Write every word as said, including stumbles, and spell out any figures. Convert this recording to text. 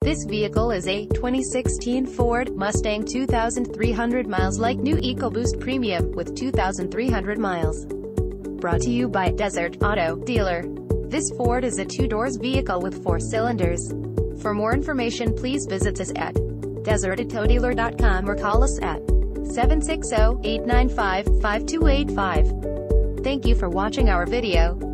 This vehicle is a twenty sixteen Ford Mustang two thousand three hundred miles like new EcoBoost Premium, with two thousand three hundred miles. Brought to you by Desert Auto Dealer. This Ford is a two-doors vehicle with four cylinders. For more information, please visit us at desert auto dealer dot com or call us at seven six zero, eight nine five, five two eight five. Thank you for watching our video.